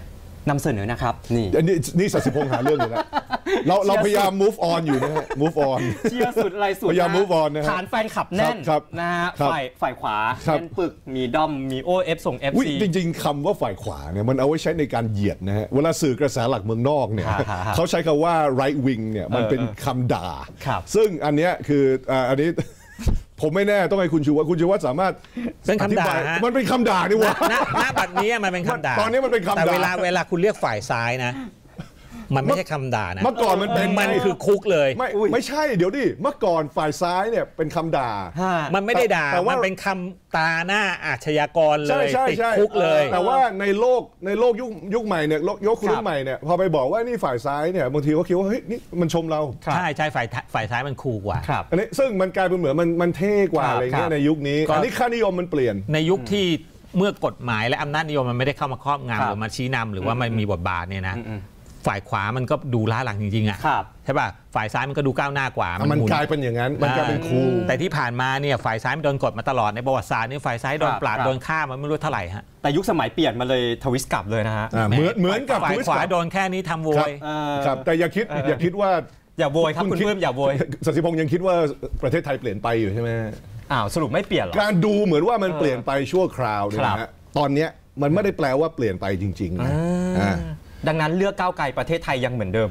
นำเสนอนะครับนี่อันนี้นี่สัสิพงษ์หาเรื่องอยู่แล้วเราเราพยายาม move on อยู่นะฮะ move on เชียร์สุดอะไรสุดพยายาม move on นะฮะฐานแฟนคลับแน่นครับนะฮะครับฝ่ายฝ่ายขวาครับแน่นปึกมีด้อมมีโอเอฟส่ง เอฟอุ๊ยซีจริงๆคำว่าฝ่ายขวาเนี่ยมันเอาไว้ใช้ในการเหยียดนะฮะเวลาสื่อกระแสหลักเมืองนอกเนี่ยฮะฮะฮะเขาใช้คำว่า right wing เนี่ยมันเป็นคำด่าครับซึ่งอันเนี้ยคืออ่าอันนี้ ผมไม่แน่ต้องให้คุณชูวัฒน์คุณชูวัฒน์สามารถเป็นคำด่าอธิบยฮะมันเป็นคำด่านี่หว่าณณบัดนี้มันเป็นคำด่าตอนนี้มันเป็นคำด่าแต่เวลาเวลาคุณเรียกฝ่ายซ้ายนะ มันไม่ใช่คำด่านะเมื่อก่อนมันเป็นมันคือคุกเลยไม่ไม่ใช่เดี๋ยวดิเมื่อก่อนฝ่ายซ้ายเนี่ยเป็นคำด่าฮะมันไม่ได้ด่าแต่ว่ามัมันเป็นคำตาหน้าอาชญากรเลใช่ยใช่ติดใช่คุกเลยแต่ว่าในโลกในโลกยุคยุคใหม่เนี่ยโลกยุคคุณรุ่นใหม่เนี่ยพอไปบอกว่านี่ฝ่ายซ้ายเนี่ยบางทีเขาคิดว่าเฮ้ยนี่มันชมเราครับใช่ใช่ฝ่ายฝ่ายซ้ายมันคูลกว่าครับอันนี้ซึ่งมันกลายเป็นเหมือนมันมันเท่กว่าครับอะไรเงี้ครัยบในยุคนี้ก็อันนี้ค่านิยมมันเปลี่ยนในยุคที่เมื่อกฎหมายและอำนาจนิยมมันไม่ได้เข้ามาครอบครับงำหรือมาชี้นำหรือว่ามันมีบทบาทเนี่ยนะอืมฝ่ายขวามันก็ดูล้าหลังจริงๆอ่ะครับใช่ป่ะฝ่ายซ้ายมันก็ดูก้าวหน้ากว่ามันหนกลายเป็นอย่างนั้นมันกลายเป็นครูแต่ที่ผ่านมาเนี่ยฝ่ายซ้ายมันโดนกดมาตลอดในประวัติศาสตร์นี่ฝ่ายซ้ายโดนปราบครับโดนฆ่ามันไม่รู้เท่าไหร่ฮะแต่ยุคสมัยเปลี่ยนมาเลยทวิสต์กลับเลยนะฮะอ่าเหมือนเหมือนกับฝ่ายทวิสขวาต์โดนแค่นี้ทำโวครับยเออครับแต่อย่าคิดอย่าคิดว่าอย่าโวยครับคุณคิดเพิ่มอย่าโวยสศิพงษ์ยังคิดว่าประเทศไทยเปลี่ยนไปอยู่ใช่ไหมอ้าวสรุปไม่เปลี่ยนเหรอการดูเหมือนว่ามันเปลี่ยนไปชั่วคราวเนี่ยครับนะฮะตอนเนี้ยมันไม่ได้แปลว่าเปลี่ยนไปจริงๆนะอ่าดังนั้นเลือกก้าวไกลประเทศไทยยังเหมือนเดิม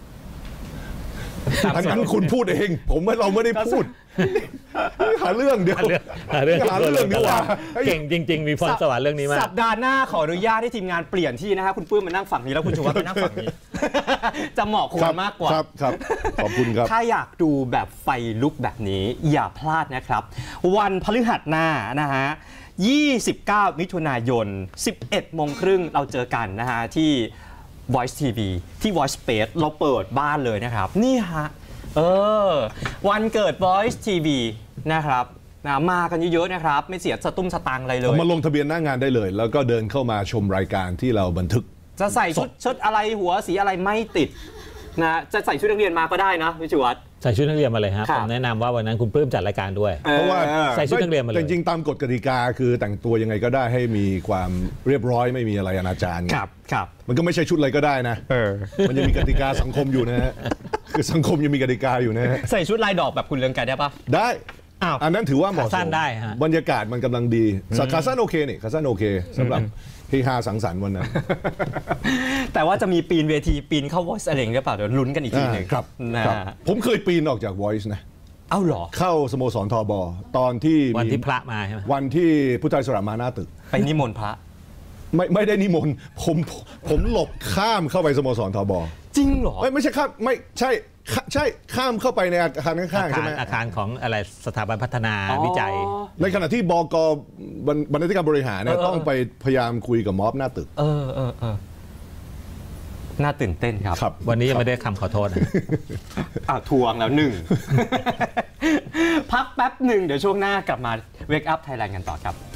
อันนั้นคุณพูดเอง ผมว่าเราไม่ได้พูดหาเรื่องเดียวหาเรื่องหาเรื่องหาเรื่องดีกว่าเก่งจริง ๆ มีพรสวรรค์เรื่องนี้มากสัปดาห์หน้าขออนุญาตให้ทีมงานเปลี่ยนที่นะฮะคุณปื้มมานั่งฝั่งนี้แล้วคุณชูวัฒน์มานั่งฝั่งนี้ จะเหมาะควรมากกว่าครับครับขอบคุณครับถ้าอยากดูแบบไฟลุกแบบนี้อย่าพลาดนะครับ วันพฤหัสหน้านะฮะยี่สิบเก้ามิถุนายน สิบเอ็ดโมงครึ่งเราเจอกันนะฮะที่ Voice ที วี ที่ Voice Space เราเปิดบ้านเลยนะครับ นี่ฮะเออวันเกิด Voice ที วี นะครับนะมากันเยอะๆนะครับ ไม่เสียสตุ้มสตังค์อะไรเลยมาลงทะเบียนหน้างานได้เลย แล้วก็เดินเข้ามาชมรายการที่เราบันทึกจะใส่ชุดชุดอะไรหัวสีอะไรไม่ติดนะจะใส่ชุดนักเรียนมาก็ได้นะวิชวัฒน์ใส่ชุดนักเรียนมาเลยฮะครับผมแนะนำว่าวันนั้นคุณปลื้มจัดรายการด้วยเพราะว่าใส่ชุดนักเรียนมาเลยแต่จริงๆตามกฎกติกาคือแต่งตัวยังไงก็ได้ให้มีความเรียบร้อยไม่มีอะไรอนาจารไงครับครับมันก็ไม่ใช่ชุดอะไรก็ได้นะเออมันยังมีกติกาสังคมอยู่นะฮะคือสังคมยังมีกติกาอยู่นะฮะใส่ชุดลายดอกแบบคุณเรืองไกรได้ปะได้อ้าวอันนั้นถือว่าเหมาะสขาสั้มนได้ฮะบรรยากาศมันกำลังดีสักขาสั้นโอเคนี่ขาสั้นโอเคสำหรับเฮฮาสังสรรค์วันนั้นแต่ว่าจะมีปีนเวทีปีนเข้า Voice อะไรอย่างเงี้ยหรือเปล่าเดี๋ยวลุ้นกันอีกทีหนึ่งครับนะครับผมเคยปีนออกจาก Voice นะเอ้าเหรอเข้าสโมสรทบตอนที่วันมีที่พระมาใช่ไหมวันที่พุทธอิสระมาหน้าตึกไปนิมนต์พระไม่ไม่ได้นิมนต์ผมผมหลบข้ามเข้าไปสโมสรทบจริงเหรอไม่ไม่ใช่ข้ามไม่ใช่ข้าใช่ข้ามเข้าไปในอาคารข้างอาๆใช่คารไหมอาคารของอะไรสถาบันพัฒนาวิจัยอ๋อในขณะที่บกบรรบรรณาธิการบริหารเนี่ยเออต้องไปพยายามคุยกับม็อบหน้าตึกเออเออเออน่าตื่นเต้นครับครับวันนี้ยังไม่ได้คำขอโทษนะอ่ะทวงแล้วหนึ่ง พักแป๊บหนึ่งเดี๋ยวช่วงหน้ากลับมา Wake Up Thailand กันต่อครับ